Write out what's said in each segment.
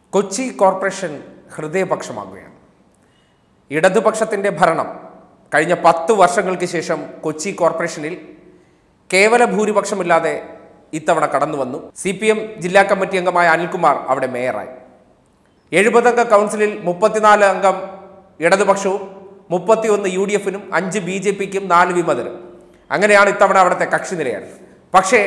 Kochi corporation ഹൃദയപക്ഷമാകുകയാണ്. ഇടതുപക്ഷത്തിൻ്റെ ഭരണം കഴിഞ്ഞ 10 വർഷങ്ങൾക്ക് ശേഷം കൊച്ചി കോർപ്പറേഷനിൽ കേവല ഭൂരിപക്ഷമില്ലാതെ ഇത്തവണ കടന്നു വന്നു. CPM ജില്ലാ കമ്മിറ്റി അംഗമായ അനിൽകുമാർ അവിടെ മേയറായി. 70 അംഗ കൗൺസിലിൽ 34 അംഗം ഇടതുപക്ഷവും 31 UDF-നും 5 BJP-ക്കും 4 വിമതരും. അങ്ങനെയാണ് ഇത്തവണ അവിടുത്തെ കക്ഷി നിലയാണ്. പക്ഷേ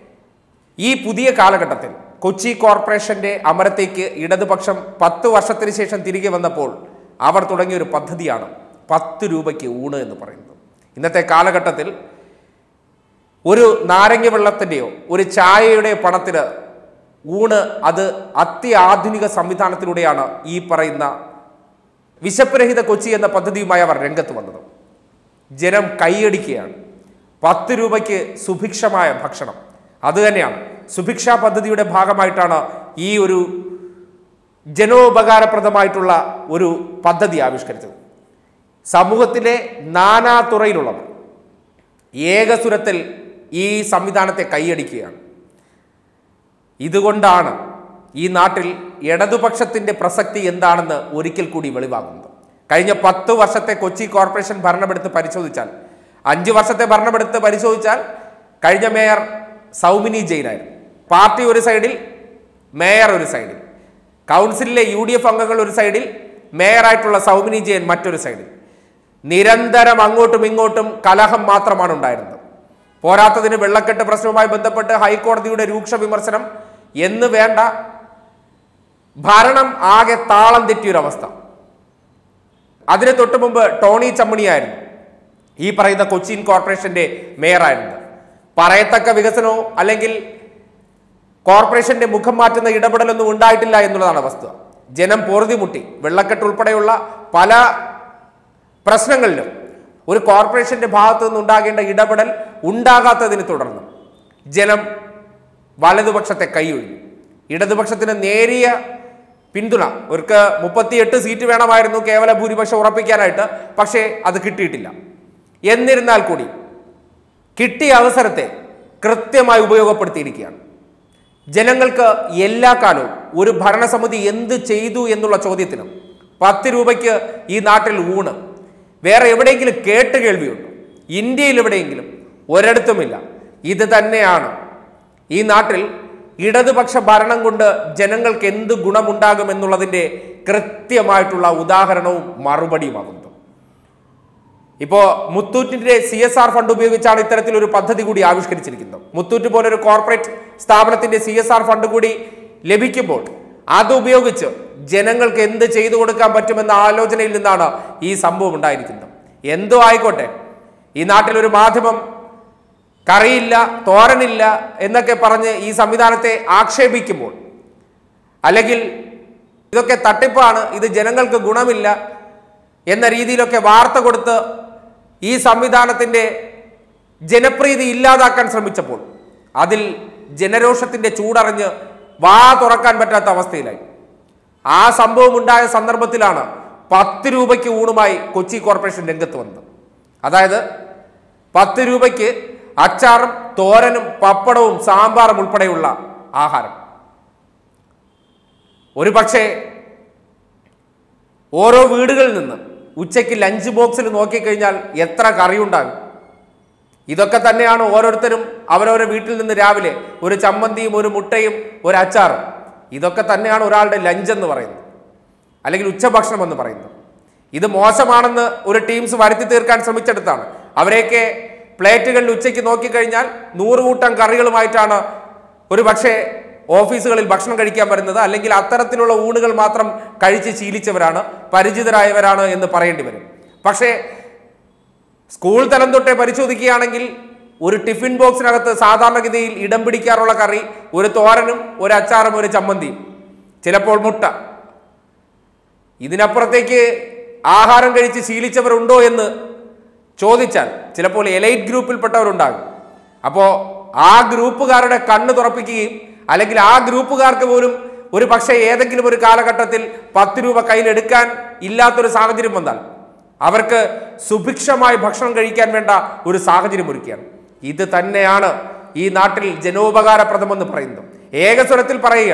ഈ പുതിയ കാലഘട്ടത്തിൽ കൊച്ചി കോർപ്പറേഷൻ്റെ അമരത്തേക്ക് ഇടതുപക്ഷം 10 വർഷത്തിന് ശേഷം തിരികെ വന്നപ്പോൾ അവർ തുടങ്ങിയൊരു പദ്ധതിയാണ് 10 രൂപയ്ക്ക് ഊണ് എന്ന് പറയുന്നത്. ഇന്നത്തെ കാലഘട്ടത്തിൽ ഒരു നാരങ്ങ വെള്ളത്തിൻ്റെയോ ഒരു ചായയുടെ പണത്തിന് ഊണ്, അത് അത്യാധുനിക സംവിധാനത്തിലൂടെയാണ് ഈ പറയുന്ന വിശപ്പുരഹിത കൊച്ചി എന്ന പദ്ധതിയുമായി അവർ രംഗത്ത് വന്നത്. ജനം കൈയടിക്കുകയാണ്. 10 രൂപയ്ക്ക് സുഭിക്ഷമായ ഭക്ഷണം, അതുതന്നെയാണ് സുഭിക്ഷാ പദ്ധതിയുടെ ഭാഗമായിട്ടാണ് ഈ ഒരു ജനോപകാരപ്രദമായിട്ടുള്ള ഒരു പദ്ധതി ആവിഷ്കരിച്ചത്. സമൂഹത്തിലെ നാനാതുറയിലുള്ളവർ ഏകസുരത്തിൽ ഈ സംവിധാനത്തെ കൈയടിക്കുകയാണ്. ഇതുകൊണ്ടാണ് ഈ നാട്ടിൽ ഇടതുപക്ഷത്തിൻ്റെ പ്രസക്തി എന്താണെന്ന് ഒരിക്കൽ കൂടി വെളിവാകുന്നത്. കഴിഞ്ഞ 10 വർഷത്തെ കൊച്ചി കോർപ്പറേഷൻ ഭരണമെടുത്ത് പരിശോധിച്ചാൽ, 5 വർഷത്തെ ഭരണമെടുത്ത് പരിശോധിച്ചാൽ, കഴിഞ്ഞ മേയർ സൗമിനി ജെയിനായിരുന്നു. പാർട്ടി ഒരു സൈഡിൽ, മേയർ ഒരു സൈഡിൽ, കൗൺസിലിലെ UDF അംഗങ്ങൾ ഒരു സൈഡിൽ, മേയറായിട്ടുള്ള സൗമിനി ജെയിൻ മറ്റൊരു സൈഡിൽ. നിരന്തരം അങ്ങോട്ടും ഇങ്ങോട്ടും കലഹം മാത്രമാണ് ഉണ്ടായിരുന്നത്. പോരാത്തതിന് വെള്ളക്കെട്ട് പ്രശ്നവുമായി ബന്ധപ്പെട്ട് ഹൈക്കോടതിയുടെ രൂക്ഷ വിമർശനം എന്ന് വേണ്ട, ഭരണം ആകെ താളം തെറ്റിയൊരവസ്ഥ. അതിന് തൊട്ട് മുമ്പ് ടോണി ചമ്മണിയായിരുന്നു ഈ പറയുന്ന കൊച്ചിൻ കോർപ്പറേഷൻ്റെ മേയറായിരുന്നത്. പറയത്തക്ക വികസനമോ അല്ലെങ്കിൽ കോർപ്പറേഷന്റെ മുഖം മാറ്റുന്ന ഇടപെടലൊന്നും ഉണ്ടായിട്ടില്ല എന്നുള്ളതാണ് വസ്തുത. ജനം പൊറുതിമുട്ടി. വെള്ളക്കെട്ട് ഉൾപ്പെടെയുള്ള പല പ്രശ്നങ്ങളിലും ഒരു കോർപ്പറേഷന്റെ ഭാഗത്തു നിന്നുണ്ടാകേണ്ട ഇടപെടൽ ഉണ്ടാകാത്തതിനെ തുടർന്ന് ജനം വലതുപക്ഷത്തെ കൈയൊഴിഞ്ഞു. ഇടതുപക്ഷത്തിന് നേരിയ പിന്തുണ, അവർക്ക് 38 സീറ്റ് വേണമായിരുന്നു കേവല ഭൂരിപക്ഷം ഉറപ്പിക്കാനായിട്ട്, പക്ഷേ അത് കിട്ടിയിട്ടില്ല. എന്നിരുന്നാൽ കൂടി കിട്ടിയ അവസരത്തെ കൃത്യമായി ഉപയോഗപ്പെടുത്തിയിരിക്കുകയാണ്. ജനങ്ങൾക്ക് എല്ലാ കാലവും ഒരു ഭരണസമിതി എന്ത് ചെയ്തു എന്നുള്ള ചോദ്യത്തിനും 10 രൂപയ്ക്ക് ഈ നാട്ടിൽ ഊണ് വേറെ എവിടെയെങ്കിലും കേട്ട് കേൾവിയുണ്ടോ? ഇന്ത്യയിൽ എവിടെയെങ്കിലും? ഒരിടത്തുമില്ല. ഇത് തന്നെയാണ് ഈ നാട്ടിൽ ഇടതുപക്ഷ ഭരണം കൊണ്ട് ജനങ്ങൾക്ക് എന്ത് ഗുണമുണ്ടാകുമെന്നുള്ളതിൻ്റെ കൃത്യമായിട്ടുള്ള ഉദാഹരണവും മറുപടിയുമാകുന്നത്. ഇപ്പോൾ മുത്തൂറ്റിൻ്റെ CSR ഫണ്ട് ഉപയോഗിച്ചാണ് ഇത്തരത്തിലൊരു പദ്ധതി കൂടി ആവിഷ്കരിച്ചിരിക്കുന്നത്. മുത്തൂറ്റ് പോലൊരു കോർപ്പറേറ്റ് സ്ഥാപനത്തിൻ്റെ CSR ഫണ്ട് കൂടി ലഭിക്കുമ്പോൾ അതുപയോഗിച്ച് ജനങ്ങൾക്ക് എന്ത് ചെയ്തു കൊടുക്കാൻ പറ്റുമെന്ന ആലോചനയിൽ നിന്നാണ് ഈ സംഭവം ഉണ്ടായിരിക്കുന്നത്. എന്തോ ആയിക്കോട്ടെ, ഈ നാട്ടിലൊരു മാധ്യമം കറിയില്ല, തോരനില്ല എന്നൊക്കെ പറഞ്ഞ് ഈ സംവിധാനത്തെ ആക്ഷേപിക്കുമ്പോൾ, അല്ലെങ്കിൽ ഇതൊക്കെ തട്ടിപ്പാണ്, ഇത് ജനങ്ങൾക്ക് ഗുണമില്ല എന്ന രീതിയിലൊക്കെ വാർത്ത കൊടുത്ത് ഈ സംവിധാനത്തിൻ്റെ ജനപ്രീതി ഇല്ലാതാക്കാൻ ശ്രമിച്ചപ്പോൾ അതിൽ ജനരോഷത്തിൻ്റെ ചൂടറിഞ്ഞ് വാ തുറക്കാൻ പറ്റാത്ത അവസ്ഥയിലായി. ആ സംഭവം ഉണ്ടായ സന്ദർഭത്തിലാണ് 10 രൂപയ്ക്ക് ഊണുമായി കൊച്ചി കോർപ്പറേഷൻ രംഗത്ത് വന്നത്. അതായത് 10 രൂപയ്ക്ക് അച്ചാറും തോരനും പപ്പടവും സാമ്പാറും ഉൾപ്പെടെയുള്ള ആഹാരം. ഒരു പക്ഷേ ഓരോ വീടുകളിൽ നിന്ന് ഉച്ചയ്ക്ക് ലഞ്ച് ബോക്സിൽ നോക്കിക്കഴിഞ്ഞാൽ എത്ര കറിയുണ്ടാകും? ഇതൊക്കെ തന്നെയാണ് ഓരോരുത്തരും അവരവരുടെ വീട്ടിൽ നിന്ന് രാവിലെ ഒരു ചമ്മന്തിയും ഒരു മുട്ടയും ഒരു അച്ചാറും. ഇതൊക്കെ തന്നെയാണ് ഒരാളുടെ ലഞ്ച് എന്ന് പറയുന്നത്, അല്ലെങ്കിൽ ഉച്ചഭക്ഷണം എന്ന് പറയുന്നത്. ഇത് മോശമാണെന്ന് ഒരു ടീംസ് വരുത്തി തീർക്കാൻ ശ്രമിച്ചെടുത്താണ്. അവരെയൊക്കെ പ്ലേറ്റുകളിൽ ഉച്ചയ്ക്ക് നോക്കിക്കഴിഞ്ഞാൽ 100 കൂട്ടം കറികളുമായിട്ടാണ് ഒരു പക്ഷേ ഓഫീസുകളിൽ ഭക്ഷണം കഴിക്കാൻ വരുന്നത്. അല്ലെങ്കിൽ അത്തരത്തിലുള്ള ഊണുകൾ മാത്രം കഴിച്ച് ശീലിച്ചവരാണ്, പരിചിതരായവരാണ് എന്ന് പറയേണ്ടി വരും. പക്ഷേ സ്കൂൾ തലം തൊട്ടേ പരിശോധിക്കുകയാണെങ്കിൽ ഒരു ടിഫിൻ ബോക്സിനകത്ത് സാധാരണഗതിയിൽ ഇടം പിടിക്കാറുള്ള കറി ഒരു തോരനും ഒരു അച്ചാറും ഒരു ചമ്മന്തിയും, ചിലപ്പോൾ മുട്ട. ഇതിനപ്പുറത്തേക്ക് ആഹാരം കഴിച്ച് ശീലിച്ചവരുണ്ടോ എന്ന് ചോദിച്ചാൽ ചിലപ്പോൾ എലൈറ്റ് ഗ്രൂപ്പിൽപ്പെട്ടവരുണ്ടാകും. അപ്പോൾ ആ ഗ്രൂപ്പുകാരുടെ കണ്ണ് തുറപ്പിക്കുകയും, അല്ലെങ്കിൽ ആ ഗ്രൂപ്പുകാർക്ക് പോലും ഒരു പക്ഷേ ഏതെങ്കിലും ഒരു കാലഘട്ടത്തിൽ 10 രൂപ കയ്യിലെടുക്കാൻ ഇല്ലാത്തൊരു സാഹചര്യം വന്നാൽ അവർക്ക് സുഭിക്ഷമായി ഭക്ഷണം കഴിക്കാൻ വേണ്ട ഒരു സാഹചര്യം ഒരുക്കുകയാണ്. ഇത് തന്നെയാണ് ഈ നാട്ടിൽ ജനോപകാരപ്രദമെന്ന് പറയുന്നത്. ഏകസ്വരത്തിൽ പറയുകയാണ്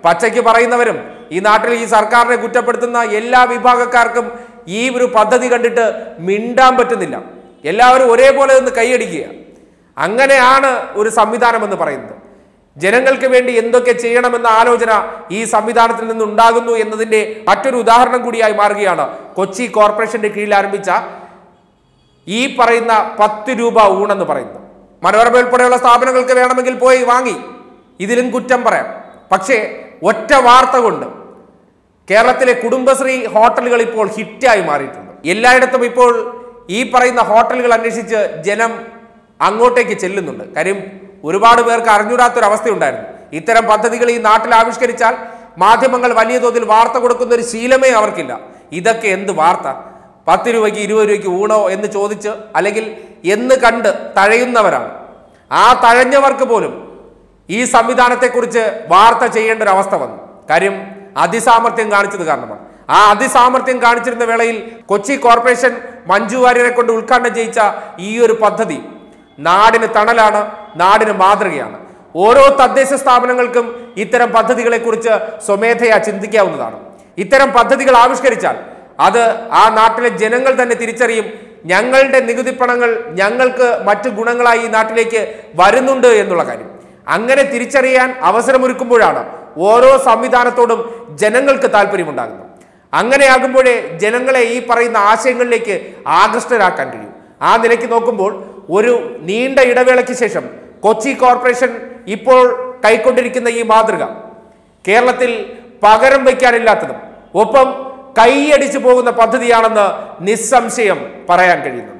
പച്ചയ്ക്ക് പറയുന്നവരും ഈ നാട്ടിൽ ഈ സർക്കാരിനെ കുറ്റപ്പെടുത്തുന്ന എല്ലാ വിഭാഗക്കാർക്കും ഈ ഒരു പദ്ധതി കണ്ടിട്ട് മിണ്ടാൻ പറ്റുന്നില്ല. എല്ലാവരും ഒരേപോലെ ഒന്ന് കൈയടിക്കുക. അങ്ങനെയാണ് ഒരു സംവിധാനം എന്ന് പറയുന്നത്. ജനങ്ങൾക്ക് വേണ്ടി എന്തൊക്കെ ചെയ്യണമെന്ന ആലോചന ഈ സംവിധാനത്തിൽ നിന്നുണ്ടാകുന്നു എന്നതിൻ്റെ മറ്റൊരു ഉദാഹരണം കൂടിയായി മാറുകയാണ് കൊച്ചി കോർപ്പറേഷന്റെ കീഴിൽ ആരംഭിച്ച ഈ പറയുന്ന 10 രൂപ ഊണെന്ന് പറയുന്നത്. മനോരമ ഉൾപ്പെടെയുള്ള സ്ഥാപനങ്ങൾക്ക് വേണമെങ്കിൽ പോയി വാങ്ങി ഇതിലും കുറ്റം പറയാം. പക്ഷേ ഒറ്റ വാർത്ത കൊണ്ട് കേരളത്തിലെ കുടുംബശ്രീ ഹോട്ടലുകൾ ഇപ്പോൾ ഹിറ്റായി മാറിയിട്ടുണ്ട്. എല്ലായിടത്തും ഇപ്പോൾ ഈ പറയുന്ന ഹോട്ടലുകൾ അന്വേഷിച്ച് ജനം അങ്ങോട്ടേക്ക് ചെല്ലുന്നുണ്ട്. കാര്യം ഒരുപാട് പേർക്ക് അറിഞ്ഞൂടാത്തൊരവസ്ഥയുണ്ടായിരുന്നു. ഇത്തരം പദ്ധതികൾ ഈ നാട്ടിൽ ആവിഷ്കരിച്ചാൽ മാധ്യമങ്ങൾ വലിയ തോതിൽ വാർത്ത കൊടുക്കുന്ന ഒരു ശീലമേ അവർക്കില്ല. ഇതൊക്കെ എന്ത് വാർത്ത, 10 രൂപയ്ക്ക് 20 രൂപയ്ക്ക് ഊണോ എന്ന് ചോദിച്ച് അല്ലെങ്കിൽ എന്ന് കണ്ട് തഴയുന്നവരാണ്. ആ തഴഞ്ഞവർക്ക് പോലും ഈ സംവിധാനത്തെക്കുറിച്ച് വാർത്ത ചെയ്യേണ്ട ഒരു അവസ്ഥ വന്നു. കാര്യം അതിസാമർത്ഥ്യം കാണിച്ചത് കാരണമാണ്. ആ അതിസാമർത്ഥ്യം കാണിച്ചിരുന്ന വേളയിൽ കൊച്ചി കോർപ്പറേഷൻ മഞ്ജു വാര്യരെ കൊണ്ട് ഉദ്ഘാടനം ചെയ്യിച്ച ഈ ഒരു പദ്ധതി നാടിന് തണലാണ്, നാടിന് മാതൃകയാണ്. ഓരോ തദ്ദേശ സ്ഥാപനങ്ങൾക്കും ഇത്തരം പദ്ധതികളെ കുറിച്ച് സ്വമേധയാ ചിന്തിക്കാവുന്നതാണ്. ഇത്തരം പദ്ധതികൾ ആവിഷ്കരിച്ചാൽ അത് ആ നാട്ടിലെ ജനങ്ങൾ തന്നെ തിരിച്ചറിയും. ഞങ്ങളുടെ നികുതി പണങ്ങൾ ഞങ്ങൾക്ക് മറ്റു ഗുണങ്ങളായി ഈ നാട്ടിലേക്ക് വരുന്നുണ്ട് എന്നുള്ള കാര്യം. അങ്ങനെ തിരിച്ചറിയാൻ അവസരമൊരുക്കുമ്പോഴാണ് ഓരോ സംവിധാനത്തോടും ജനങ്ങൾക്ക് താല്പര്യമുണ്ടാകുന്നത്. അങ്ങനെയാകുമ്പോഴേ ജനങ്ങളെ ഈ പറയുന്ന ആശയങ്ങളിലേക്ക് ആകൃഷ്ടരാക്കാൻ കഴിയും. ആ നിലയ്ക്ക് നോക്കുമ്പോൾ ഒരു നീണ്ട ഇടവേളയ്ക്ക് ശേഷം കൊച്ചി കോർപ്പറേഷൻ ഇപ്പോൾ കൈക്കൊണ്ടിരിക്കുന്ന ഈ മാതൃക കേരളത്തിൽ പകരം വയ്ക്കാനില്ലാത്തതും ഒപ്പം കൈയടിച്ചു പോകുന്ന പദ്ധതിയാണെന്ന് നിസ്സംശയം പറയാൻ കഴിയുന്നു.